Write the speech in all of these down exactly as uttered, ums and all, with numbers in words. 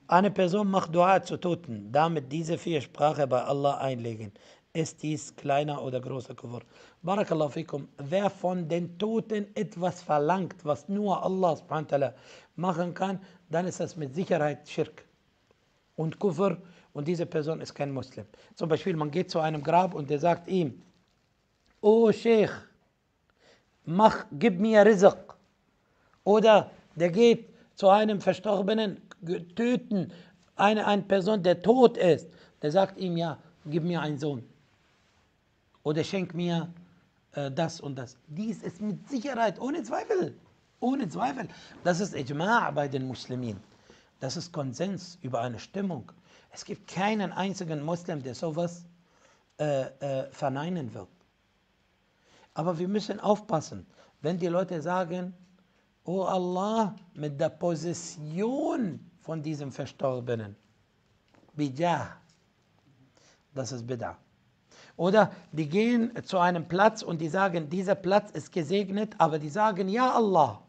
Eine Person macht Dua zu Toten, damit diese vier Sprache bei Allah einlegen. Ist dies kleiner oder großer Kufr? Barakallahu fikum. Wer von den Toten etwas verlangt, was nur Allah subhanahu wa ta'ala machen kann, dann ist das mit Sicherheit Schirk und Kufr und diese Person ist kein Muslim. Zum Beispiel, man geht zu einem Grab und der sagt ihm, O Sheikh, mach, gib mir Rizq. Oder der geht zu einem Verstorbenen, töten eine, eine Person, der tot ist. Der sagt ihm, ja, gib mir einen Sohn. Oder schenk mir äh, das und das. Dies ist mit Sicherheit, ohne Zweifel, ohne Zweifel. Das ist Ijma' bei den Muslimen. Das ist Konsens über eine Stimmung. Es gibt keinen einzigen Muslim, der sowas äh, äh, verneinen wird. Aber wir müssen aufpassen, wenn die Leute sagen, oh Allah, mit der Position von diesem Verstorbenen, Bijah, das ist Bid'ah. Oder die gehen zu einem Platz und die sagen, dieser Platz ist gesegnet, aber die sagen, ja Allah.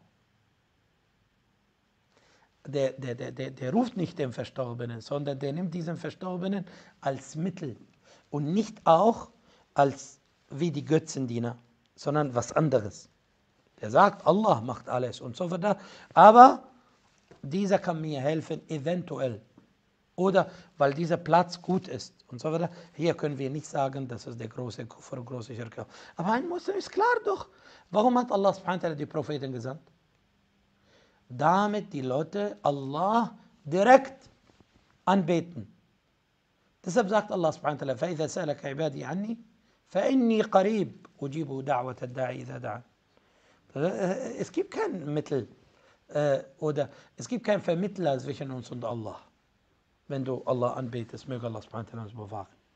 Der, der, der, der, der ruft nicht den Verstorbenen, sondern der nimmt diesen Verstorbenen als Mittel und nicht auch als wie die Götzendiener, sondern was anderes. Der sagt, Allah macht alles und so weiter, aber dieser kann mir helfen, eventuell. Oder weil dieser Platz gut ist und so weiter. Hier können wir nicht sagen, das ist der große Kufr, große Schirk. Aber ein Muslim ist klar doch. Warum hat Allah subhanahu wa ta'ala die Propheten gesandt? Damit die Leute Allah direkt anbeten. Deshalb sagt Allah subhanahu wa ta'ala, فَإِذَا سَأَلَكَ عِبَادِي عَنِّي فَإِنِّي قَرِيبٌ أُجِيبُ دَعْوَةَ الدَّاعِ إِذَا دَعَانِ. Es gibt kein Mittel äh, oder es gibt keinen Vermittler zwischen uns und Allah. Wenn du Allah anbetest, möge Allah subhanahu wa ta'ala uns bewahren.